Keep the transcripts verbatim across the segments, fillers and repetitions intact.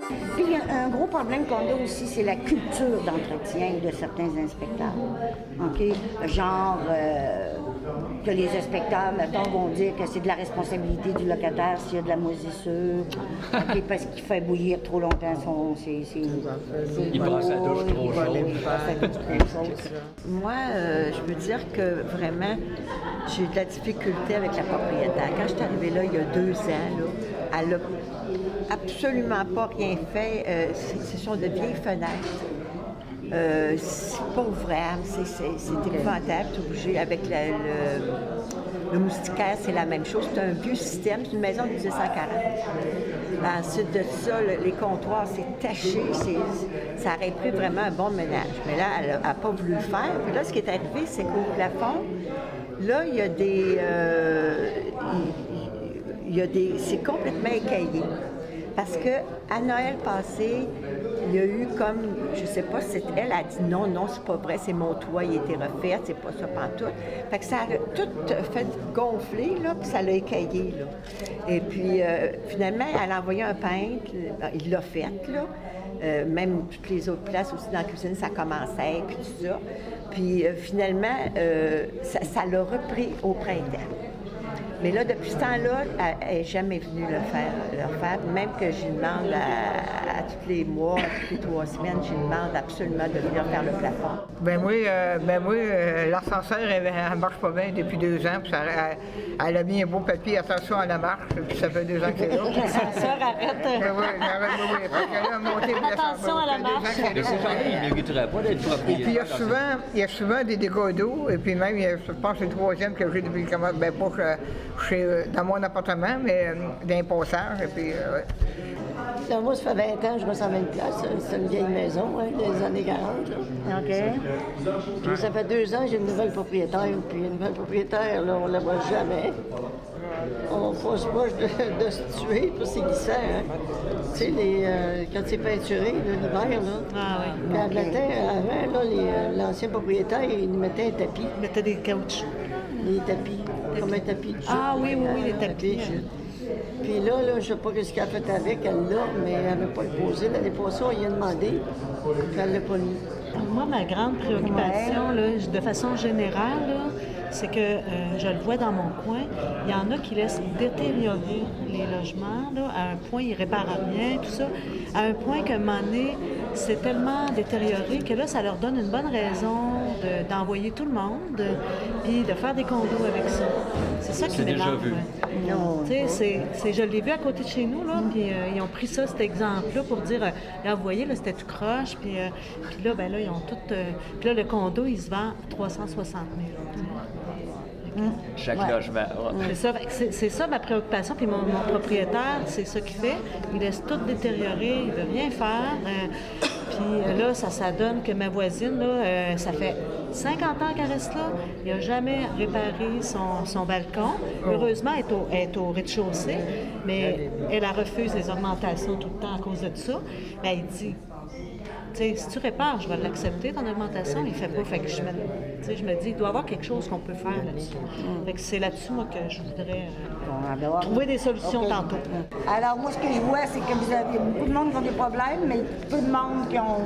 Puis il y a un gros problème qu'on a aussi, c'est la culture d'entretien de certains inspecteurs. OK? Genre euh, que les inspecteurs, mettons, vont dire que c'est de la responsabilité du locataire s'il y a de la moisissure, okay, parce qu'il fait bouillir trop longtemps son... Ses, ses, ses il passe à la douche trop chaude. Moi, euh, je veux dire que vraiment, j'ai eu de la difficulté avec la propriétaire. Quand je suis arrivée là, il y a deux ans, là, elle n'a absolument pas rien fait. Euh, ce sont de vieilles fenêtres. Euh, c'est pas ouvrable, c'est épouvantable, c'est obligé. Avec la, le, le moustiquaire, c'est la même chose. C'est un vieux système, c'est une maison de mille huit cent quarante. Ensuite de ça, le, les comptoirs, c'est taché, ça aurait pris vraiment un bon ménage. Mais là, elle n'a pas voulu le faire. Puis là, ce qui est arrivé, c'est qu'au plafond, là, il y a des... Euh, il y a des... C'est complètement écaillé. Parce qu'à Noël passé, il y a eu comme, je sais pas si elle a dit non, non, c'est pas vrai, c'est mon toit, il a été refait, c'est pas ça pantoute. Fait que ça a tout fait gonfler, là, puis ça l'a écaillé, là. Et puis, euh, finalement, elle a envoyé un peintre, il l'a fait, là. Euh, même toutes les autres places aussi dans la cuisine, ça commençait, puis tout ça. Puis, euh, finalement, euh, ça l'a repris au printemps. Mais là, depuis ce temps-là, elle n'est jamais venue le faire, le faire. Même que je demande à, à tous les mois, à toutes les trois semaines, je demande absolument de venir faire le plafond. Ben oui, euh, ben oui euh, l'ascenseur, elle ne marche pas bien depuis deux ans. Puis ça, elle, elle a mis un beau papier, attention à la marche, puis ça fait deux ans qu'elle est là. L'ascenseur arrête. Ben oui, arrête, oui, oui. Parce qu'elle a monté, attention à la marche. Mais ces gens-là, ils ne mériteraient pas d'être propriétaires. Et puis il y a souvent, il y a souvent des dégâts d'eau, et puis même, je pense que c'est le troisième que j'ai depuis comment, ben pas que chez, dans mon appartement, mais euh, dans un passage, et puis... Euh, Là, moi, ça fait vingt ans que je reste en même place. C'est une vieille maison, hein, des années quarante. Là. OK. Puis ça fait deux ans que j'ai une nouvelle propriétaire. Puis une nouvelle propriétaire, là, on ne la voit jamais. On force pas de, de se tuer, puis c'est glissant. Hein. Tu sais, les, euh, quand c'est peinturé, l'hiver, là, ah, oui. quand okay. Avant, là, l'ancien propriétaire, il mettait un tapis. Il mettait des caoutchoucs. Les tapis, tapis. Comme un tapis de jute. Ah oui, oui, oui, les tapis. tapis Puis là, là, je ne sais pas ce qu'elle a fait avec, elle l'a, mais elle n'avait pas le posé. L'année passée, on y a demandé, puis elle ne l'a pas mis. Moi, ma grande préoccupation, là, de façon générale, c'est que euh, je le vois dans mon coin, il y en a qui laissent détériorer les logements là, à un point, ils réparent rien, tout ça, à un point qu'à un moment donné, c'est tellement détérioré que là, ça leur donne une bonne raison d'envoyer de, tout le monde, puis de faire des condos avec ça. C'est ça qui m'énerve. Non, tu sais, je l'ai vu à côté de chez nous, là, puis euh, ils ont pris ça, cet exemple-là, pour dire, euh, là, vous voyez, là, c'était tout croche, puis euh, là, ben là, ils ont tout... Euh, puis là, le condo, il se vend à trois cent soixante mille. Mmh. Chaque ouais. logement. Ouais. C'est ça, ça ma préoccupation. Puis mon, mon propriétaire, c'est ça qu'il fait. Il laisse tout détériorer, il ne veut rien faire. Euh, puis là, ça, ça donne que ma voisine, là, euh, ça fait cinquante ans qu'elle reste là. Il n'a jamais réparé son, son balcon. Heureusement, elle est au, elle est au rez-de-chaussée, mais elle a refuse les augmentations tout le temps à cause de ça. Mais elle dit... T'sais, si tu répares, je vais l'accepter, ton augmentation, il ne fait pas. Fait que je me, je me dis, il doit y avoir quelque chose qu'on peut faire là-dessus. Fait que c'est là-dessus, moi, que je voudrais euh, trouver des solutions okay. tantôt. Alors, moi, ce que je vois, c'est que vous avez beaucoup de monde qui ont des problèmes, mais peu de monde qui ont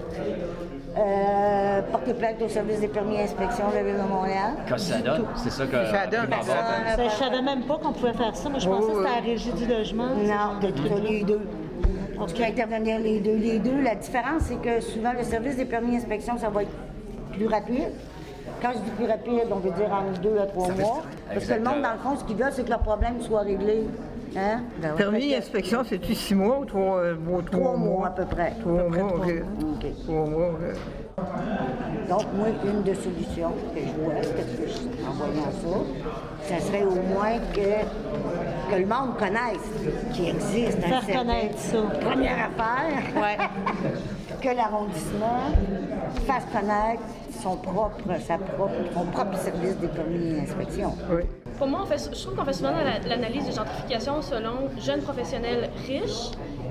euh, porté plainte au service des permis d'inspection de la Ville de Montréal. Quand ça donne, c'est ça que... Ça donne. Je ne savais même pas qu'on pouvait faire ça. Moi, je pensais que c'était la régie du logement. Non, de tous les deux. On peut intervenir les deux. Les deux, la différence, c'est que souvent, le service des permis d'inspection, ça va être plus rapide. Quand je dis plus rapide, on veut dire en deux à trois mois. Parce que le monde, dans le fond, ce qu'ils veulent, c'est que leur problème soit réglé. Hein? Ben, permis d'inspection, c'est-tu six mois ou trois, euh, trois, trois mois? mois à peu près. Trois mois, OK. Okay. Trois mois, OK. Donc, moi, une des solutions que je vois, en voyant ça, ça serait au moins que, que le monde connaisse qu'il existe un faire connaître ça. Première affaire, ouais. que l'arrondissement fasse connaître son propre, sa propre, son propre service des permis d'inspection. Oui. Pour moi, on fait, je trouve qu'on fait souvent l'analyse de gentrification selon jeunes professionnels riches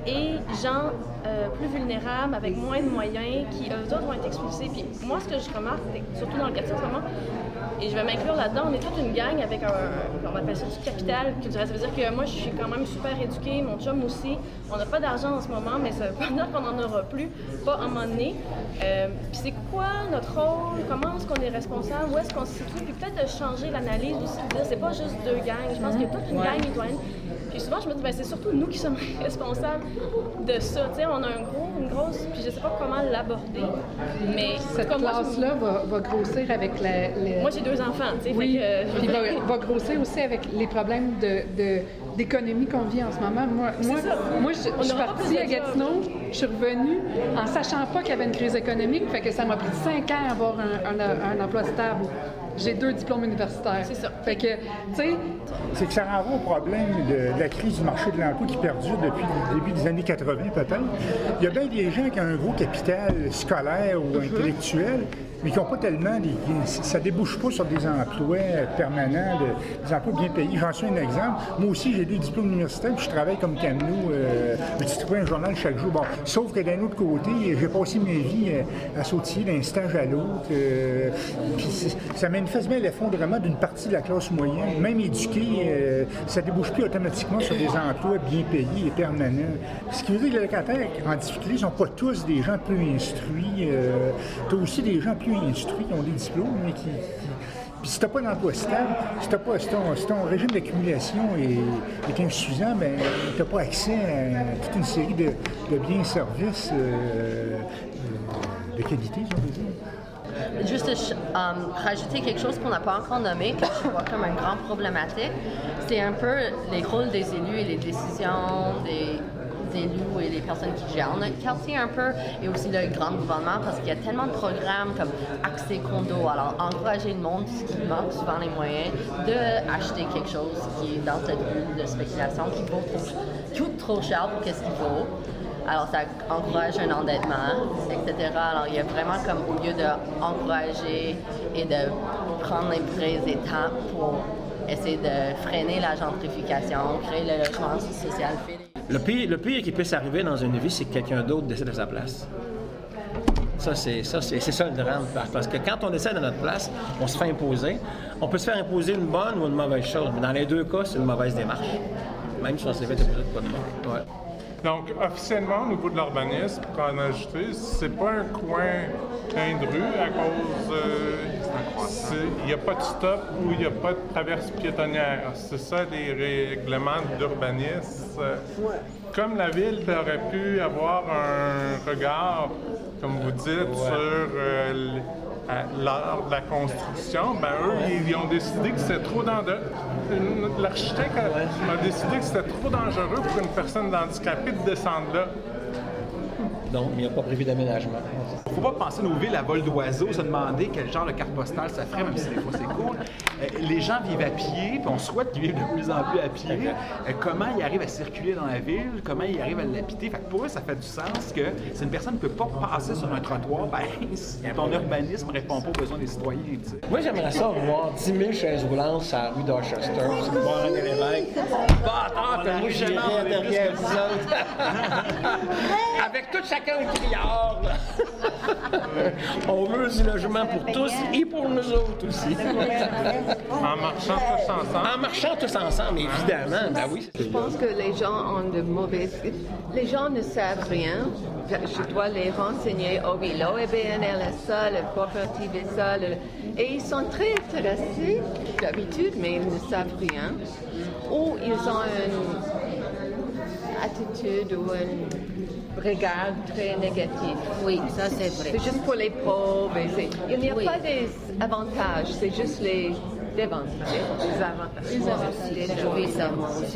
et gens euh, plus vulnérables, avec moins de moyens, qui eux autres vont être expulsés. Puis moi, ce que je remarque, surtout dans le quartier en ce moment, et je vais m'inclure là-dedans, on est toute une gang avec un, on appelle ça du capital culturel. Ça veut dire que moi, je suis quand même super éduquée, mon chum aussi. On n'a pas d'argent en ce moment, mais ça veut pas dire qu'on n'en aura plus, pas à un moment donné. Euh, puis c'est quoi notre rôle? Comment est-ce qu'on est responsable? Où est-ce qu'on se situe? Puis peut-être de changer l'analyse aussi, de dire c'est pas juste deux gangs. Je pense qu'il y a toute une gang mitoyenne. Puis souvent, je me dis, ben, c'est surtout nous qui sommes responsables de ça. T'sais, on a un gros, une grosse, puis je sais pas comment l'aborder, mais... Cette classe-là va, va grossir avec la... Les... Moi, j'ai deux enfants, tu sais, oui, fait que... puis va, va grossir aussi avec les problèmes de, de, d'économie qu'on vit en ce moment. Moi, moi, moi je, je suis partie à Gatineau, je suis revenue en sachant pas qu'il y avait une crise économique, fait que ça m'a pris cinq ans à avoir un, un, un emploi stable. J'ai deux diplômes universitaires. C'est ça. Fait que, tu sais... C'est que ça renvoie au problème de, de la crise du marché de l'emploi qui perdure depuis le début des années quatre-vingt, peut-être. Il y a bien des gens qui ont un gros capital scolaire ou mm-hmm. intellectuel, mais qui n'ont pas tellement... Des, ça ne débouche pas sur des emplois permanents, de, des emplois bien payés. J'en suis un exemple. Moi aussi, j'ai deux diplômes universitaires, puis je travaille comme camelot, euh, je distribue un journal chaque jour. Bon, sauf que d'un autre côté, j'ai passé ma vie à, à sautiller d'un stage à l'autre. Euh, puis ça manifeste bien l'effondrement d'une partie de la classe moyenne. Même éduquée, euh, ça ne débouche plus automatiquement sur des emplois bien payés et permanents. Ce qui veut dire que les locataires en difficulté ne sont pas tous des gens peu instruits. Euh, tu as aussi des gens plus instruits qui ont des diplômes, mais qui... qui puis si tu n'as pas d'emploi stable, si, t'as pas, si, ton, si ton régime d'accumulation est, est insuffisant, ben tu n'as pas accès à toute une série de, de biens et services euh, de, de qualité, si on peut dire. Juste um, rajouter quelque chose qu'on n'a pas encore nommé, que je vois comme une grande problématique, c'est un peu les rôles des élus et les décisions des élus et les personnes qui gèrent notre quartier un peu, et aussi le grand gouvernement, parce qu'il y a tellement de programmes comme accès condo, alors encourager le monde qui manque souvent les moyens d'acheter quelque chose qui est dans cette bulle de spéculation qui vaut trop, coûte trop cher pour qu'est-ce qu'il faut. Alors, ça encourage un endettement, et cetera. Alors, il y a vraiment comme, au lieu d'encourager et de prendre les vraies étapes pour essayer de freiner la gentrification, créer le logement social. Le pire, le pire qui puisse arriver dans une vie, c'est que quelqu'un d'autre décide à sa place. Ça, c'est ça, c'est, c'est ça le drame. Parce que quand on décide à notre place, on se fait imposer. On peut se faire imposer une bonne ou une mauvaise chose, mais dans les deux cas, c'est une mauvaise démarche. Même si on s'est fait imposer de quoi de mal. Ouais. Donc, officiellement, au niveau de l'urbanisme, pour en ajouter, c'est pas un coin plein de rue à cause... Euh, il n'y a pas de stop ou il n'y a pas de traverse piétonnière. C'est ça, les règlements d'urbanisme. Comme la ville aurait pu avoir un regard, comme vous dites, ouais. sur euh, l'art de la construction, ben eux, ils, ils ont décidé que c'était trop dangereux. L'architecte a, a décidé que c'était trop dangereux pour une personne handicapée de descendre là. Donc, il n'y a pas prévu d'aménagement. Il ne faut pas penser nos villes à vol d'oiseau, se demander quel genre de carte postale ça ferait, même si des fois c'est cool. Euh, les gens vivent à pied, puis on souhaite qu'ils vivent de plus en plus à pied. Euh, comment ils arrivent à circuler dans la ville, comment ils arrivent à l'habiter. Fait que pour eux, ça fait du sens que si une personne ne peut pas passer sur un trottoir, ben, ton urbanisme ne répond pas aux besoins des citoyens. T'sais. Moi, j'aimerais ça voir dix mille chaises roulantes sur la rue Dorchester, c'est voir un évêque. Bâtard, puis moi, j'irais derrière vous autres. Avec tout chacun un criard, là. On veut du logement pour tous et pour nous autres aussi. En marchant tous ensemble. En marchant tous ensemble, évidemment. Ben oui. Je pense que les gens ont de mauvaises... Les gens ne savent rien. Je dois les renseigner. Oh oui, l'O E B N L est ça, le coopérative est ça. Le... Et ils sont très intéressés d'habitude, mais ils ne savent rien. Ou ils ont une attitude ou un regard très négatif. Oui, ça c'est vrai. C'est juste pour les pauvres. Et c'est... Il n'y a oui. pas des avantages, c'est juste les désavantages. Les avantages. Les avantages. Oui, ça moi aussi.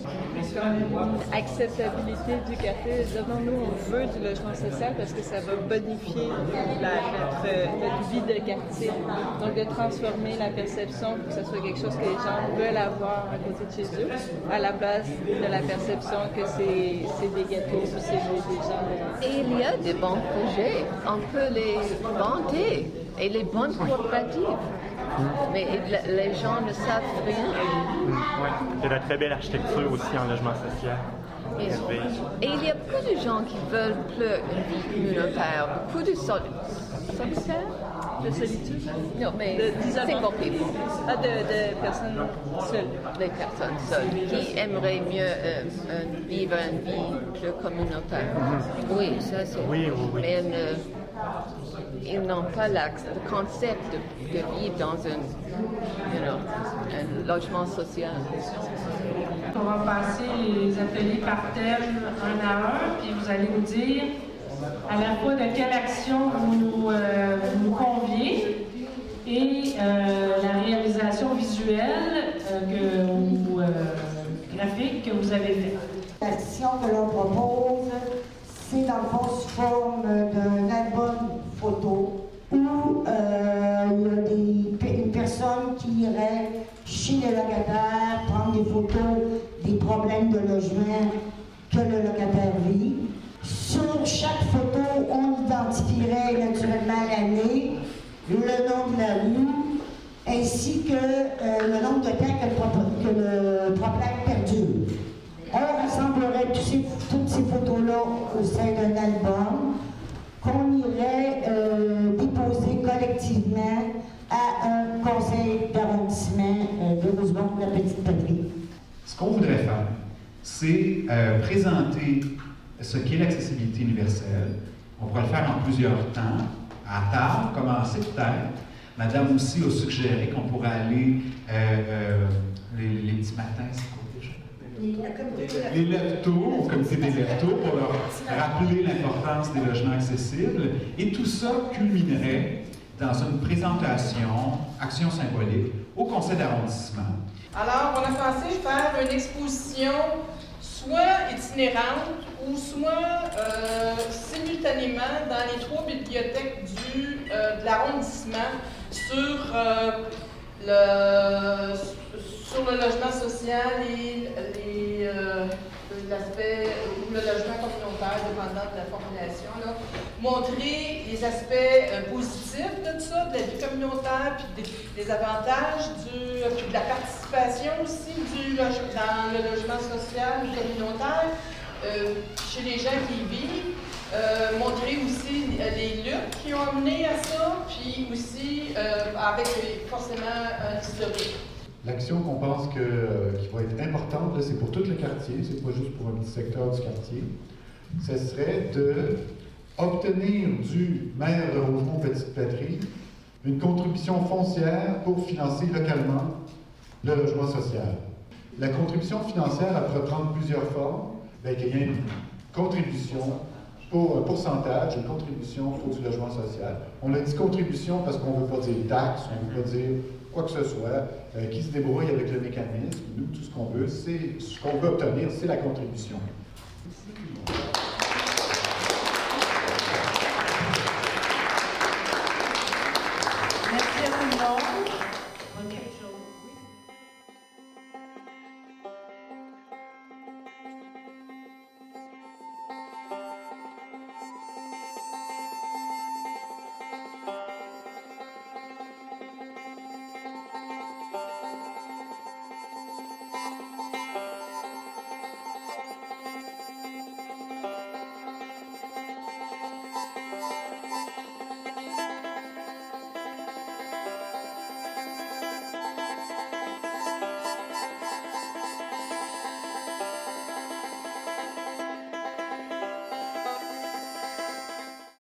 Acceptabilité du quartier. Nous, on veut du logement social parce que ça va bonifier la, notre, notre vie de quartier. Donc, de transformer la perception pour que ce soit quelque chose que les gens veulent avoir à côté de chez eux, à la place de la perception que c'est, c'est des ghettos ou c'est des gens. Et il y a des bons projets. On peut les vanter. Et les bonnes coopératives. Mais les gens ne savent rien. Oui. Il y a de la très belle architecture aussi en logement social. Et, et il y a beaucoup de gens qui veulent plus une vie communautaire, beaucoup de sol solitaire, de solitude. Non, mais de single people. Ah, de, de personnes seules. Des personnes seules qui aimeraient mieux euh, euh, vivre une vie plus communautaire. Mm-hmm. Oui, ça c'est. Oui, oui, oui. Mais euh, ils n'ont pas le concept de, de vivre dans un, you know, un logement social. On va passer les ateliers par thème un à un, puis vous allez nous dire à la fois de quelle action vous nous, euh, vous nous conviez et euh, la réalisation visuelle euh, que, ou euh, graphique que vous avez faite. L'action que l'on propose, c'est dans le fond sous forme d'un album photo où euh, il y a des, une personne qui irait chez le locataire prendre des photos des problèmes de logement que le locataire vit. Sur chaque photo, on identifierait naturellement l'année, le nom de la rue, ainsi que euh, le nombre de temps que le, que le problème perdure. On rassemblerait tous ces, toutes ces photos-là au sein d'un album qu'on irait euh, déposer collectivement à un conseil d'arrondissement euh, de Rosemont-la-Petite-Patrie. Ce qu'on voudrait faire, c'est euh, présenter ce qu'est l'accessibilité universelle. On pourrait le faire en plusieurs temps, à table, commencer peut-être. Madame aussi a suggéré qu'on pourrait aller euh, euh, les, les petits matins, c'est quoi déjà? Les leptos, au comité des leptos, pour leur rappeler l'importance des logements accessibles. Et tout ça culminerait dans une présentation, action symbolique, au conseil d'arrondissement. Alors, on a pensé faire une exposition soit itinérante ou soit euh, simultanément dans les trois bibliothèques du, euh, de l'arrondissement sur, euh, le, sur le logement social et les, euh, l'aspect ou le logement communautaire, dépendant de la formulation. Là. Montrer les aspects euh, positifs de tout ça, de la vie communautaire, puis des, des avantages, du, puis de la participation aussi du loge, dans le logement social communautaire, euh, chez les gens qui y vivent. Euh, montrer aussi euh, les luttes qui ont amené à ça, puis aussi euh, avec forcément un historique. L'action qu'on pense que, euh, qui va être importante, c'est pour tout le quartier, c'est pas juste pour un petit secteur du quartier, ce serait de obtenir du maire de Rosemont-Petite-Patrie une contribution foncière pour financer localement le logement social. La contribution financière, elle pourrait prendre plusieurs formes. Bien, qu'il y ait une contribution pour un pourcentage, une contribution pour du logement social. On a dit contribution parce qu'on ne veut pas dire taxe, on ne veut pas dire quoi que ce soit, euh, qui se débrouille avec le mécanisme. Nous, tout ce qu'on veut, c'est ce qu'on veut obtenir, c'est la contribution.